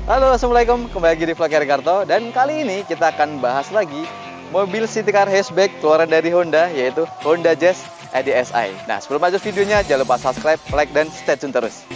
Halo, Assalamualaikum. Kembali lagi di Vlog Karto. Dan kali ini kita akan bahas lagi mobil city car hatchback keluaran dari Honda, yaitu Honda Jazz ADSI. Nah, sebelum lanjut videonya, jangan lupa subscribe, like, dan stay tune terus.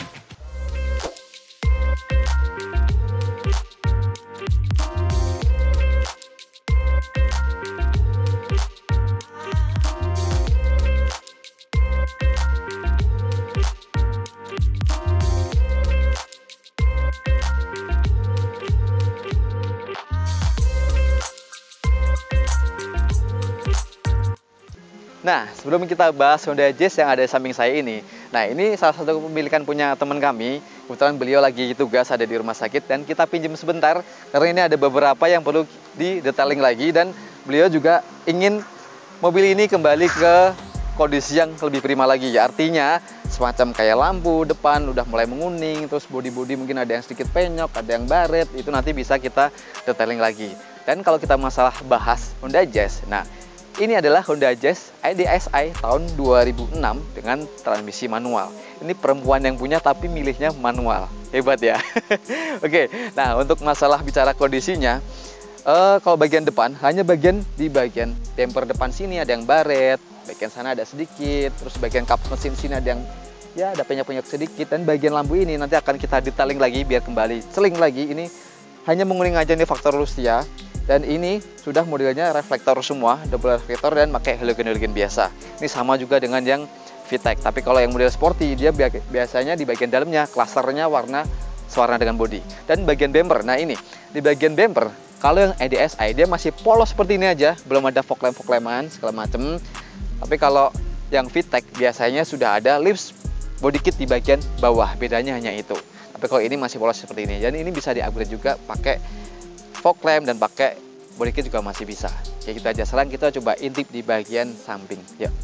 Nah, sebelum kita bahas Honda Jazz yang ada di samping saya ini. Nah, ini salah satu kepemilikan punya teman kami. Kebetulan beliau lagi tugas ada di rumah sakit dan kita pinjam sebentar. Karena ini ada beberapa yang perlu di-detailing lagi. Dan beliau juga ingin mobil ini kembali ke kondisi yang lebih prima lagi. Artinya, semacam kayak lampu depan udah mulai menguning. Terus bodi-bodi mungkin ada yang sedikit penyok, ada yang baret. Itu nanti bisa kita detailing lagi. Dan kalau kita masalah bahas Honda Jazz, nah, ini adalah Honda Jazz ADSI tahun 2006 dengan transmisi manual. Ini perempuan yang punya tapi milihnya manual. Hebat ya. Oke, nah untuk masalah bicara kondisinya, kalau bagian depan, hanya di bagian damper depan sini ada yang baret, bagian sana ada sedikit, terus bagian kap mesin sini ada yang ya ada penyok-penyok sedikit, dan bagian lampu ini nanti akan kita detailing lagi biar kembali seling lagi. Ini hanya menguning aja nih faktor Rusia. Dan ini sudah modelnya reflektor semua, double reflektor dan pakai halogen biasa. Ini sama juga dengan yang VTEC. Tapi kalau yang model sporty, dia biasanya di bagian dalamnya klasternya warna dengan body. Dan bagian bumper, nah ini di bagian bumper, kalau yang ADSI dia masih polos seperti ini aja, belum ada fog lamp-an segala macem. Tapi kalau yang VTEC biasanya sudah ada lips body kit di bagian bawah, bedanya hanya itu. Tapi kalau ini masih polos seperti ini, dan ini bisa di-upgrade juga pakai fog lamp dan pakai body kit juga masih bisa. Kayak gitu aja. Sekarang kita coba intip di bagian samping. Yuk.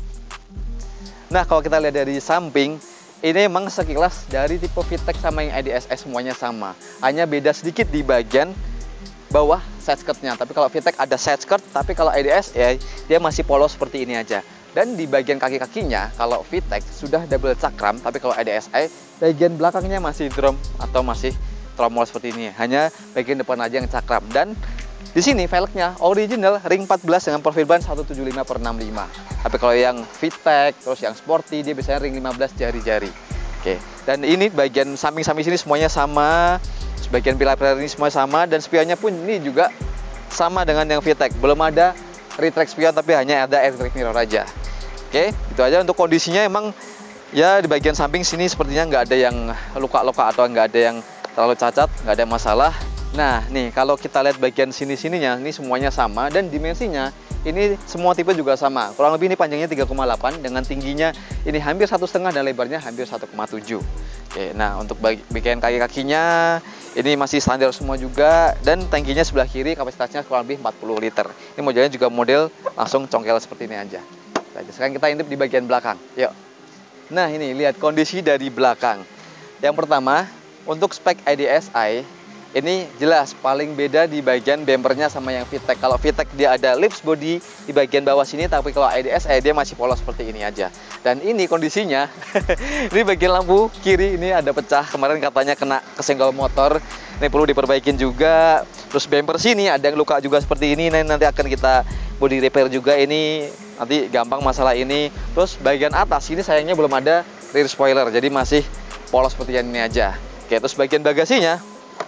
Nah, kalau kita lihat dari samping, ini memang sekilas dari tipe VTEC sama yang ADSI semuanya sama. Hanya beda sedikit di bagian bawah side skirtnya. Tapi kalau VTEC ada side skirt, tapi kalau ADSI ya, dia masih polos seperti ini aja. Dan di bagian kaki-kakinya, kalau VTEC sudah double cakram, tapi kalau ADSI bagian belakangnya masih drum atau masih tromol seperti ini, hanya bagian depan aja yang cakram. Dan di sini velgnya original ring 14 dengan profil ban 175/65. Tapi kalau yang VTEC terus yang sporty dia biasanya ring 15 jari-jari. Oke. Dan ini bagian samping-samping sini semuanya sama. Sebagian pilar-pilar ini semua sama, dan spionnya pun ini juga sama dengan yang VTEC. Belum ada retract spion tapi hanya ada electric mirror aja. Oke, itu aja untuk kondisinya. Emang ya di bagian samping sini sepertinya nggak ada yang luka-luka atau nggak ada yang terlalu cacat, nggak ada masalah. Nah, nih kalau kita lihat bagian sini-sininya, ini semuanya sama, dan dimensinya ini semua tipe juga sama. Kurang lebih ini panjangnya 3,8 dengan tingginya ini hampir 1,5 dan lebarnya hampir 1,7. Oke, nah untuk bagian kaki-kakinya ini masih standar semua juga, dan tangkinya sebelah kiri kapasitasnya kurang lebih 40 liter. Ini modelnya juga model langsung congkel seperti ini aja. Sekarang kita intip di bagian belakang. Yuk. Nah, ini lihat kondisi dari belakang. Yang pertama, untuk spek ADSI, ini jelas paling beda di bagian bumpernya sama yang VTEC. Kalau VTEC dia ada lips body di bagian bawah sini, tapi kalau ADSI dia masih polos seperti ini aja. Dan ini kondisinya, ini bagian lampu kiri ini ada pecah. Kemarin katanya kena kesenggol motor, ini perlu diperbaikin juga. Terus bumper sini ada yang luka juga seperti ini, nanti akan kita body repair juga ini. Nanti gampang masalah ini. Terus bagian atas ini sayangnya belum ada rear spoiler, jadi masih polos seperti ini aja. Oke, terus bagian bagasinya,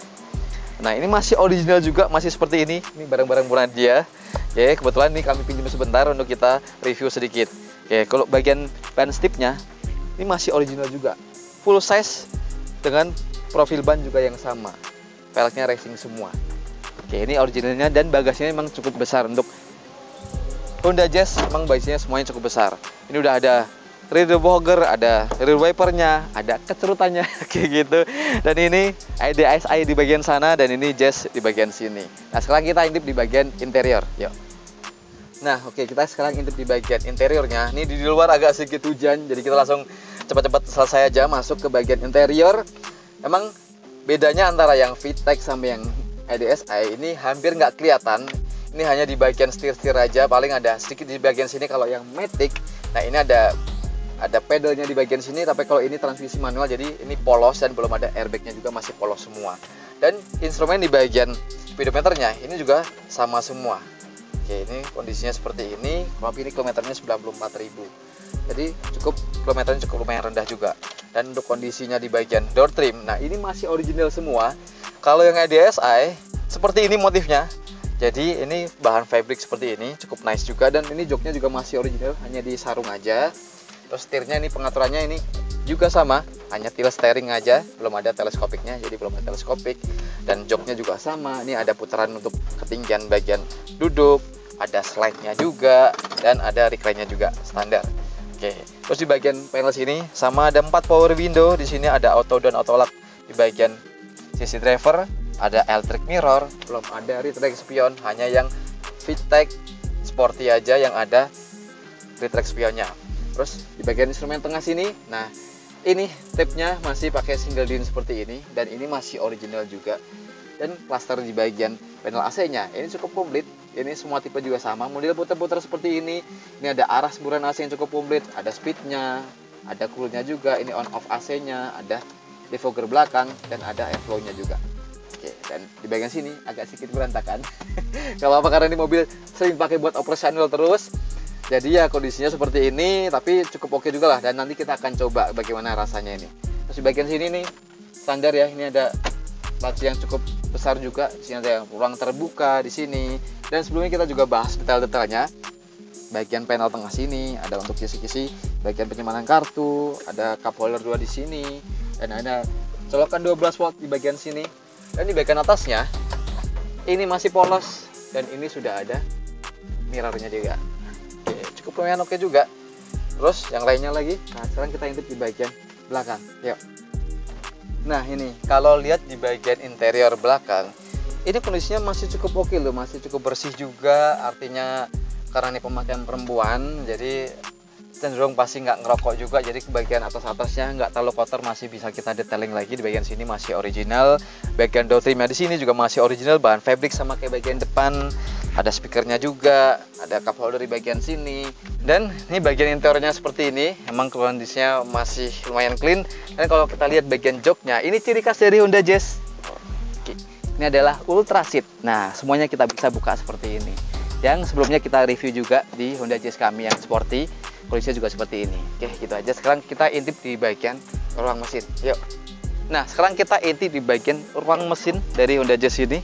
nah ini masih original juga, masih seperti ini. Ini barang-barang murah dia. Oke, kebetulan ini kami pinjam sebentar untuk kita review sedikit. Oke, kalau bagian ban stipnya, ini masih original juga. Full size dengan profil ban juga yang sama. Velgnya racing semua. Oke, ini originalnya, dan bagasinya memang cukup besar. Untuk Honda Jazz memang bagasinya semuanya cukup besar. Ini udah ada rear defogger, ada rear wipernya, ada kecerutannya kayak gitu. Dan ini ADSI di bagian sana, dan ini Jazz di bagian sini. Nah, sekarang kita intip di bagian interior. Yuk. Nah, oke, kita sekarang intip di bagian interiornya. Ini di luar agak sedikit hujan, jadi kita langsung cepat-cepat selesai aja masuk ke bagian interior. Emang bedanya antara yang VTEC sama yang ADSI ini hampir nggak kelihatan. Ini hanya di bagian setir-setir aja, paling ada sedikit di bagian sini kalau yang Matic. Nah, ini ada pedalnya di bagian sini, tapi kalau ini transmisi manual, jadi ini polos dan belum ada airbagnya juga, masih polos semua. Dan instrumen di bagian speedometernya ini juga sama semua. Oke, ini kondisinya seperti ini. Tapi ini kilometernya 94.000. Jadi kilometernya cukup lumayan rendah juga. Dan untuk kondisinya di bagian door trim, nah ini masih original semua. Kalau yang ADSI seperti ini motifnya. Jadi ini bahan fabric seperti ini, cukup nice juga. Dan ini joknya juga masih original, hanya di sarung aja. Terus setirnya ini pengaturannya ini juga sama, hanya tilt steering aja, belum ada teleskopiknya, jadi belum ada teleskopik. Dan joknya juga sama, ini ada putaran untuk ketinggian bagian duduk, ada slide-nya juga, dan ada recline-nya juga standar. Oke, terus di bagian panel sini sama ada 4 power window. Di sini ada auto down, auto lock di bagian sisi driver. Ada electric mirror, belum ada retract spion, hanya yang VTEC Sporty aja yang ada retract spionnya. Terus di bagian instrumen tengah sini, nah ini tipnya masih pakai single din seperti ini, dan ini masih original juga. Dan cluster di bagian panel AC-nya ini cukup komplit. Ini semua tipe juga sama, model putar-putar seperti ini. Ini ada arah semburan AC yang cukup komplit, ada speednya, ada coolnya juga. Ini on off AC-nya, ada defogger belakang, dan ada airflow-nya juga. Oke, dan di bagian sini agak sedikit berantakan. Gak apa-apa karena ini mobil sering pakai buat operasional terus. Jadi ya kondisinya seperti ini, tapi cukup oke juga lah. Dan nanti kita akan coba bagaimana rasanya ini. Terus di bagian sini nih standar ya, ini ada laci yang cukup besar juga. Di sini ada ruang terbuka di sini. Dan sebelumnya kita juga bahas detail-detailnya. Bagian panel tengah sini ada untuk kisi-kisi bagian penyimpanan kartu, ada cup holder 2 di sini, dan ada colokan 12 volt di bagian sini. Dan di bagian atasnya ini masih polos, dan ini sudah ada mirrornya juga. Oke, cukup lumayan oke juga. Terus yang lainnya lagi, nah sekarang kita intip di bagian belakang. Yuk. Nah ini kalau lihat di bagian interior belakang, ini kondisinya masih cukup oke loh, masih cukup bersih juga. Artinya karena ini pemakaian perempuan, jadi cenderung pasti nggak ngerokok juga. Jadi ke bagian atasnya nggak terlalu kotor, masih bisa kita detailing lagi. Di bagian sini masih original. Bagian door trimnya di sini juga masih original, bahan fabric sama kayak bagian depan. Ada speakernya juga, ada cup holder di bagian sini. Dan ini bagian interiornya seperti ini. Emang kondisinya masih lumayan clean. Dan kalau kita lihat bagian joknya, ini ciri khas dari Honda Jazz. Oke. Ini adalah Ultra Seat. Nah, semuanya kita bisa buka seperti ini. Yang sebelumnya kita review juga di Honda Jazz kami yang sporty. Kondisinya juga seperti ini. Oke, gitu aja. Sekarang kita intip di bagian ruang mesin. Yuk. Nah, sekarang kita intip di bagian ruang mesin dari Honda Jazz ini.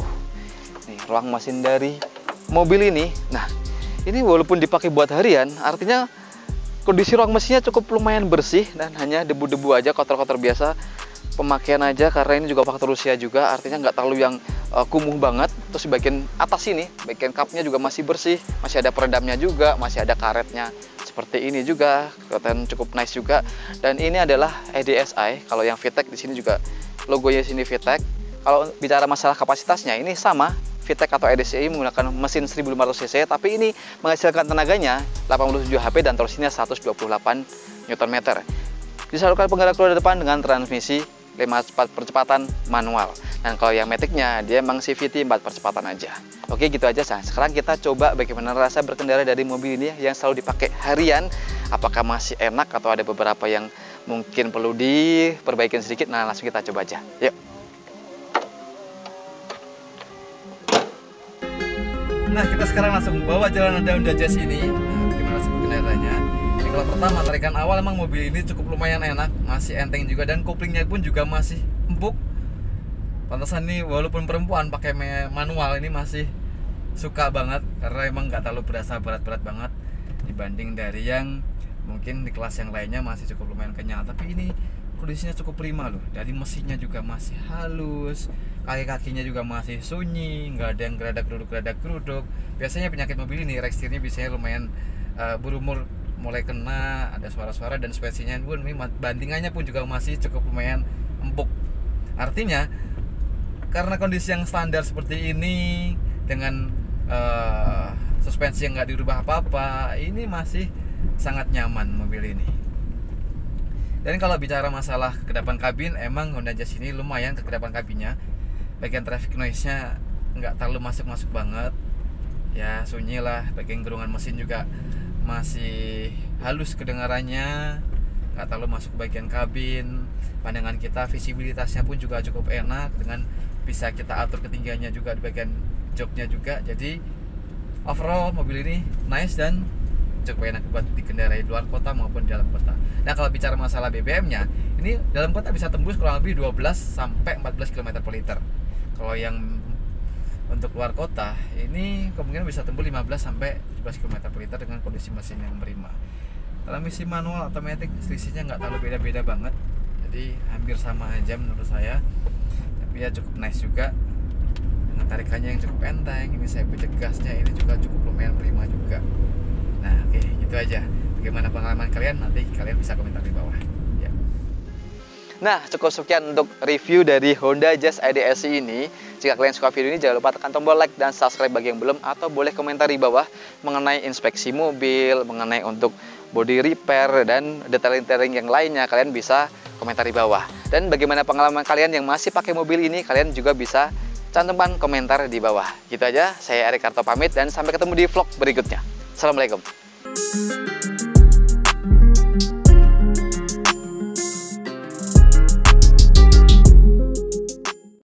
Nih, ruang mesin dari mobil ini. Nah, ini walaupun dipakai buat harian, artinya kondisi ruang mesinnya cukup lumayan bersih dan hanya debu-debu aja, kotor-kotor biasa. Pemakaian aja karena ini juga faktor usia juga, artinya nggak terlalu yang kumuh banget. Terus di bagian atas ini, bagian cupnya juga masih bersih, masih ada peredamnya juga, masih ada karetnya. Seperti ini juga, kelihatan cukup nice juga. Dan ini adalah ADSI. Kalau yang VTEC di sini juga logonya sini VTEC. Kalau bicara masalah kapasitasnya, ini sama VTEC atau ADSI menggunakan mesin 1500 cc, tapi ini menghasilkan tenaganya 87 HP dan torsinya 128 Nm. Disalurkan penggerak roda depan dengan transmisi 5 percepatan manual. Dan kalau yang Matic-nya dia emang CVT 4 percepatan aja. Oke, gitu aja. Nah, sekarang kita coba bagaimana rasa berkendara dari mobil ini yang selalu dipakai harian. Apakah masih enak atau ada beberapa yang mungkin perlu diperbaikin sedikit. Nah, langsung kita coba aja. Yuk. Nah, kita sekarang langsung bawa jalan Honda Jazz ini. Nah, bagaimana rasa berkendaranya? Ini kalau pertama tarikan awal emang mobil ini cukup lumayan enak, masih enteng juga, dan koplingnya pun juga masih empuk. Pantesan nih walaupun perempuan pakai manual ini masih suka banget, karena emang nggak terlalu berasa berat-berat banget dibanding dari yang mungkin di kelas yang lainnya masih cukup lumayan kenyal. Tapi ini kondisinya cukup prima loh, dari mesinnya juga masih halus, kaki-kakinya juga masih sunyi, nggak ada yang geradak-geruduk. Biasanya penyakit mobil ini reksirnya biasanya lumayan berumur mulai kena, ada suara-suara, dan suspensinya pun bandingannya pun juga masih cukup lumayan empuk. Artinya karena kondisi yang standar seperti ini dengan suspensi yang nggak dirubah apa-apa, ini masih sangat nyaman mobil ini. Dan kalau bicara masalah kekedapan kabin, emang Honda Jazz ini lumayan kekedapan kabinnya. Bagian traffic noise-nya nggak terlalu masuk-masuk banget, ya sunyi lah. Bagian gerungan mesin juga masih halus kedengarannya, nggak terlalu masuk ke bagian kabin. Pandangan kita, visibilitasnya pun juga cukup enak, dengan bisa kita atur ketinggiannya juga di bagian joknya juga. Jadi overall mobil ini nice dan cukup enak buat dikendarai di luar kota maupun di dalam kota. Nah, kalau bicara masalah BBM-nya, ini dalam kota bisa tembus kurang lebih 12 sampai 14 km per liter. Kalau yang untuk luar kota, ini kemungkinan bisa tembus 15 sampai 17 km per liter dengan kondisi mesin yang prima. Transmisi manual otomatis selisihnya nggak terlalu beda-beda banget, jadi hampir sama aja menurut saya. Tapi ya cukup nice juga, dengan tarikannya yang cukup enteng. Ini saya pijak gasnya, ini juga cukup lumayan prima juga. Nah, oke, gitu aja. Bagaimana pengalaman kalian? Nanti kalian bisa komentar di bawah ya. Nah, cukup sekian untuk review dari Honda Jazz IDSI ini. Jika kalian suka video ini, jangan lupa tekan tombol like dan subscribe bagi yang belum, atau boleh komentar di bawah mengenai inspeksi mobil, mengenai untuk body repair dan detailing-detailing yang lainnya. Kalian bisa komentar di bawah. Dan bagaimana pengalaman kalian yang masih pakai mobil ini, kalian juga bisa cantumkan komentar di bawah. Gitu aja, saya Erik Karto pamit dan sampai ketemu di vlog berikutnya. Assalamualaikum.